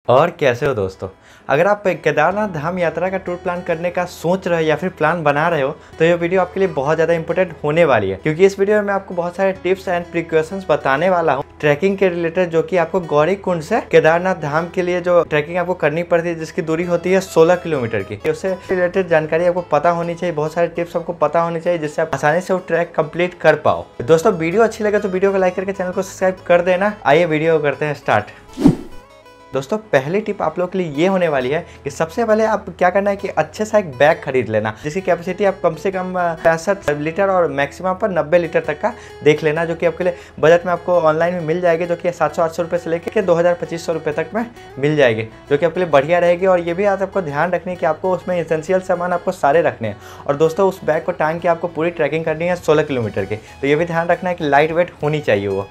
और कैसे हो दोस्तों। अगर आप केदारनाथ धाम यात्रा का टूर प्लान करने का सोच रहे हो या फिर प्लान बना रहे हो तो ये वीडियो आपके लिए बहुत ज़्यादा इंपॉर्टेंट होने वाली है, क्योंकि इस वीडियो में मैं आपको बहुत सारे टिप्स एंड प्रिकॉशंस बताने वाला हूँ ट्रैकिंग के रिलेटेड, जो कि आपको गौरीकुंड से केदारनाथ धाम के लिए जो ट्रैकिंग आपको करनी पड़ती है, जिसकी दूरी होती है 16 किलोमीटर की। उससे रिलेटेड जानकारी आपको पता होनी चाहिए, बहुत सारे टिप्स आपको पता होनी चाहिए, जिससे आप आसानी से वो ट्रैक कंप्लीट कर पाओ। दोस्तों वीडियो अच्छी लगे तो वीडियो को लाइक करके चैनल को सब्सक्राइब कर देना। आइए वीडियो करते हैं स्टार्ट। दोस्तों पहली टिप आप लोगों के लिए ये होने वाली है कि सबसे पहले आप क्या करना है कि अच्छे सा एक बैग खरीद लेना, जिसकी कैपेसिटी आप कम से कम 65 लीटर और मैक्सिमम पर 90 लीटर तक का देख लेना, जो कि आपके लिए बजट में आपको ऑनलाइन में मिल जाएगी, जो कि 700-800 रुपये से लेकर 2000-2500 रुपये तक में मिल जाएगी, जो कि आपके लिए बढ़िया रहेगी। और ये भी आपको ध्यान रखनी है कि आपको उसमें एसेंशियल सामान आपको सारे रखने हैं। और दोस्तों उस बैग को टांग के आपको पूरी ट्रैकिंग करनी है 16 किलोमीटर की, तो ये भी ध्यान रखना है कि लाइट वेट होनी चाहिए वो।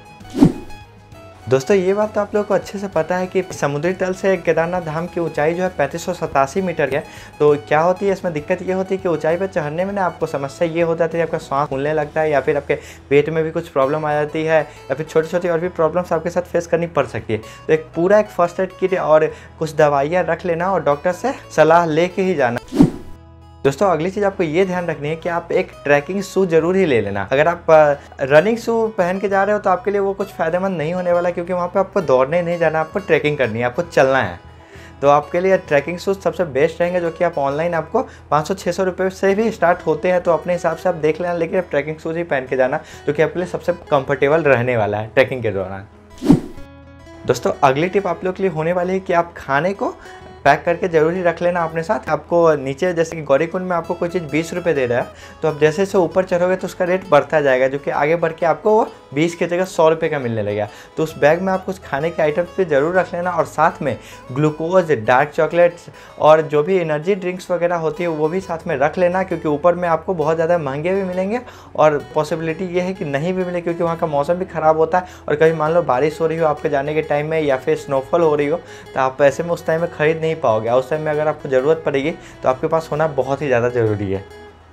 दोस्तों ये बात तो आप लोगों को अच्छे से पता है कि समुद्री तल से केदारनाथ धाम की ऊंचाई जो है 3587 मीटर है। तो क्या होती है इसमें दिक्कत ये होती है कि ऊंचाई पर चढ़ने में ना आपको समस्या ये हो जाती है, आपका सांस फूलने लगता है, या फिर आपके पेट में भी कुछ प्रॉब्लम आ जाती है, या फिर छोटी छोटी और भी प्रॉब्लम्स आपके साथ फेस करनी पड़ सकती है। तो एक पूरा एक फर्स्ट एड किट और कुछ दवाइयाँ रख लेना और डॉक्टर से सलाह लेके ही जाना। दोस्तों अगली चीज़ आपको ये ध्यान रखनी है कि आप एक ट्रैकिंग शू जरूर ही ले लेना। अगर आप रनिंग शू पहन के जा रहे हो तो आपके लिए वो कुछ फ़ायदेमंद नहीं होने वाला, क्योंकि वहाँ पे आपको दौड़ने नहीं जाना, आपको ट्रैकिंग करनी है, आपको चलना है। तो आपके लिए ट्रैकिंग शूज़ सबसे बेस्ट रहेंगे, जो कि आप ऑनलाइन आपको 500-600 रुपये से भी स्टार्ट होते हैं। तो अपने हिसाब से आप देख लेना, लेकिन आप ट्रैकिंग शूज़ ही पहन के जाना, जो कि आपके लिए सबसे कंफर्टेबल रहने वाला है ट्रैकिंग के दौरान। दोस्तों अगली टिप आप लोग के लिए होने वाली है कि आप खाने को पैक करके जरूरी रख लेना अपने साथ। आपको नीचे जैसे कि गौरीकुंड में आपको कोई चीज़ 20 रुपये दे रहा है, तो आप जैसे जैसे ऊपर चढ़ोगे तो उसका रेट बढ़ता जाएगा, जो कि आगे बढ़ के आपको वो 20 की जगह 100 रुपये का मिलने लगेगा। तो उस बैग में आप कुछ खाने के आइटम्स भी ज़रूर रख लेना, और साथ में ग्लूकोज, डार्क चॉकलेट्स और जो भी एनर्जी ड्रिंक्स वगैरह होती है वो भी साथ में रख लेना, क्योंकि ऊपर में आपको बहुत ज़्यादा महंगे भी मिलेंगे और पॉसिबिलिटी ये है कि नहीं भी मिले, क्योंकि वहाँ का मौसम भी ख़राब होता है। और कभी मान लो बारिश हो रही हो आपके जाने के टाइम में, या फिर स्नोफॉल हो रही हो, तो आप ऐसे में उस टाइम में ख़रीद नहीं पाओगे। उस टाइम में अगर आपको ज़रूरत पड़ेगी तो आपके पास होना बहुत ही ज़्यादा ज़रूरी है।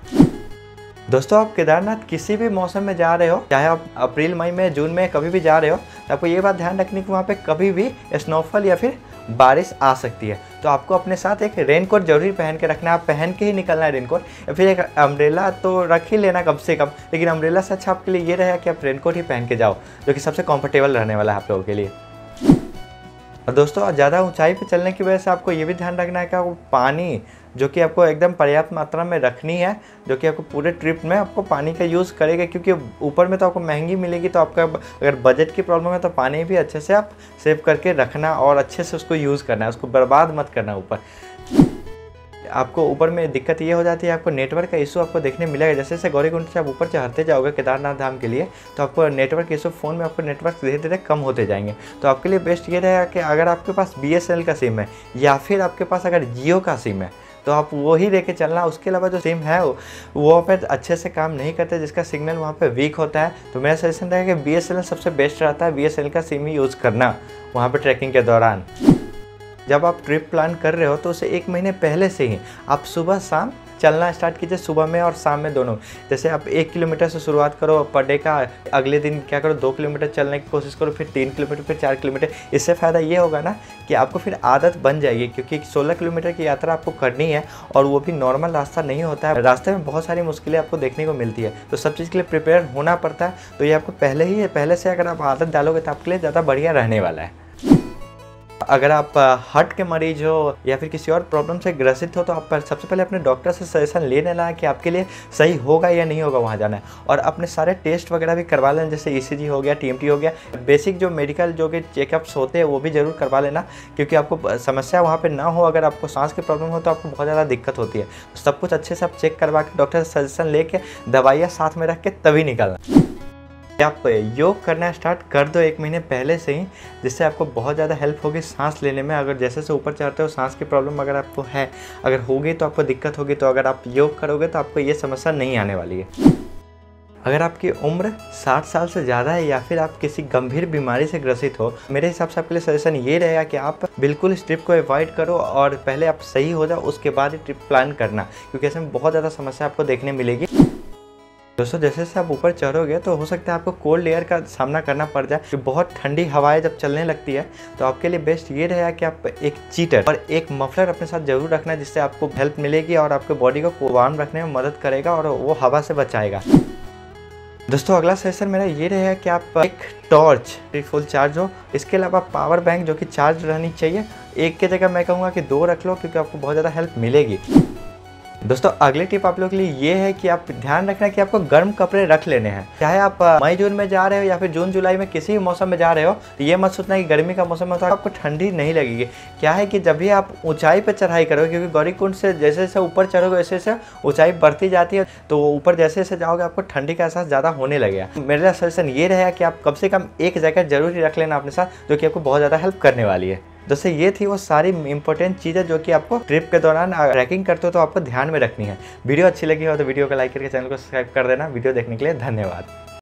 दोस्तों आप केदारनाथ किसी भी मौसम में जा रहे हो, चाहे आप अप्रैल, मई में, जून में कभी भी जा रहे हो, तो आपको ये बात ध्यान रखनी कि वहाँ पे कभी भी स्नोफॉल या फिर बारिश आ सकती है। तो आपको अपने साथ एक रेनकोट जरूर पहन के रखना है, आप पहन के ही निकलना है रेनकोट, या फिर एक अम्ब्रेला तो रख ही लेना कम से कम। लेकिन अम्ब्रेला से अच्छा आपके लिए ये रहेगा कि आप रेनकोट ही पहन के जाओ, जो कि सबसे कंफर्टेबल रहने वाला है आप लोगों के लिए। और दोस्तों ज़्यादा ऊंचाई पे चलने की वजह से आपको ये भी ध्यान रखना है कि आपको पानी जो कि आपको एकदम पर्याप्त मात्रा में रखनी है, जो कि आपको पूरे ट्रिप में आपको पानी का यूज़ करेगा, क्योंकि ऊपर में तो आपको महंगी मिलेगी। तो आपका अगर बजट की प्रॉब्लम है तो पानी भी अच्छे से आप सेव करके रखना और अच्छे से उसको यूज़ करना है, उसको बर्बाद मत करना। ऊपर आपको ऊपर में दिक्कत ये हो जाती है, आपको नेटवर्क का इशू आपको देखने मिलेगा। जैसे जैसे गौरीकुंड से आप ऊपर चढ़ते जाओगे केदारनाथ धाम के लिए, तो आपको नेटवर्क इशू, फ़ोन में आपको नेटवर्क धीरे धीरे कम होते जाएंगे। तो आपके लिए बेस्ट ये रहेगा कि अगर आपके पास BSNL का सिम है, या फिर आपके पास अगर जियो का सिम है, तो आप वो ही लेके चलना। उसके अलावा जो सिम है वो पे अच्छे से काम नहीं करते, जिसका सिग्नल वहाँ पे वीक होता है। तो मेरा सजेशन रहेगा कि BSNL सबसे बेस्ट रहता है, BSNL का सिम ही यूज़ करना वहाँ पे ट्रैकिंग के दौरान। जब आप ट्रिप प्लान कर रहे हो तो उसे 1 महीने पहले से ही आप सुबह शाम चलना स्टार्ट कीजिए, सुबह में और शाम में दोनों। जैसे आप 1 किलोमीटर से शुरुआत करो पर डे का, अगले दिन क्या करो 2 किलोमीटर चलने की कोशिश करो, फिर 3 किलोमीटर, फिर 4 किलोमीटर। इससे फ़ायदा ये होगा ना कि आपको फिर आदत बन जाएगी, क्योंकि 16 किलोमीटर की यात्रा आपको करनी है, और वो भी नॉर्मल रास्ता नहीं होता है। रास्ते में बहुत सारी मुश्किलें आपको देखने को मिलती है, तो सब चीज़ के लिए प्रिपेयर होना पड़ता है। तो ये आपको पहले से अगर आप आदत डालोगे तो आपके लिए ज़्यादा बढ़िया रहने वाला है। अगर आप हार्ट के मरीज हो या फिर किसी और प्रॉब्लम से ग्रसित हो, तो आप सबसे पहले अपने डॉक्टर से सजेशन ले लेना कि आपके लिए सही होगा या नहीं होगा वहाँ जाना है। और अपने सारे टेस्ट वगैरह भी करवा लेना, जैसे ECG हो गया, TMT हो गया, बेसिक जो मेडिकल जो कि चेकअप्स होते हैं वो भी ज़रूर करवा लेना, क्योंकि आपको समस्या वहाँ पर ना हो। अगर आपको सांस की प्रॉब्लम हो तो आपको बहुत ज़्यादा दिक्कत होती है। तो सब कुछ अच्छे से आप चेक करवा के डॉक्टर से सजेशन लेके दवाइयाँ साथ में रख के तभी निकलना। आप योग करना स्टार्ट कर दो 1 महीने पहले से ही, जिससे आपको बहुत ज़्यादा हेल्प होगी सांस लेने में। अगर जैसे से ऊपर चढ़ते हो सांस की प्रॉब्लम अगर आपको है, अगर होगी तो आपको दिक्कत होगी, तो अगर आप योग करोगे तो आपको ये समस्या नहीं आने वाली है। अगर आपकी उम्र 60 साल से ज़्यादा है, या फिर आप किसी गंभीर बीमारी से ग्रसित हो, मेरे हिसाब से आपके लिए सजेशन ये रहेगा कि आप बिल्कुल इस ट्रिप को अवॉइड करो, और पहले आप सही हो जाओ, उसके बाद ही ट्रिप प्लान करना, क्योंकि ऐसे में बहुत ज़्यादा समस्या आपको देखने मिलेगी। दोस्तों जैसे जैसे आप ऊपर चढ़ोगे तो हो सकता है आपको कोल्ड एयर का सामना करना पड़ जाए, कि बहुत ठंडी हवाएं जब चलने लगती है। तो आपके लिए बेस्ट ये रहेगा कि आप एक चीटर और एक मफलर अपने साथ जरूर रखना, जिससे आपको हेल्प मिलेगी और आपके बॉडी को वार्म रखने में मदद करेगा और वो हवा से बचाएगा। दोस्तों अगला सेशन मेरा ये रहेगा कि आप एक टॉर्च फुल चार्ज हो, इसके अलावा पावर बैंक जो कि चार्ज रहनी चाहिए। एक के जगह मैं कहूँगा कि 2 रख लो, क्योंकि आपको बहुत ज़्यादा हेल्प मिलेगी। दोस्तों अगली टिप आप लोगों के लिए ये है कि आप ध्यान रखना कि आपको गर्म कपड़े रख लेने हैं। चाहे आप मई जून में जा रहे हो या फिर जून जुलाई में किसी भी मौसम में जा रहे हो, तो ये मत सोचना कि गर्मी का मौसम है तो आपको ठंडी नहीं लगेगी। क्या है कि जब भी आप ऊंचाई पर चढ़ाई करोगे, क्योंकि गौरीकुंड से जैसे जैसे ऊपर चढ़ोगे वैसे वैसे ऊंचाई बढ़ती जाती है, तो ऊपर जैसे जैसे जाओगे आपको ठंडी का एहसास ज़्यादा होने लगेगा। मेरा सजेशन ये रहेगा कि आप कम से कम एक जैकेट जरूर ही रख लेना अपने साथ, जो कि आपको बहुत ज़्यादा हेल्प करने वाली है। दोस्तों ये थी वो सारी इंपॉर्टेंट चीज़ें जो कि आपको ट्रिप के दौरान ट्रैकिंग करते हो तो आपको ध्यान में रखनी है। वीडियो अच्छी लगी हो तो वीडियो को लाइक करके चैनल को सब्सक्राइब कर देना। वीडियो देखने के लिए धन्यवाद।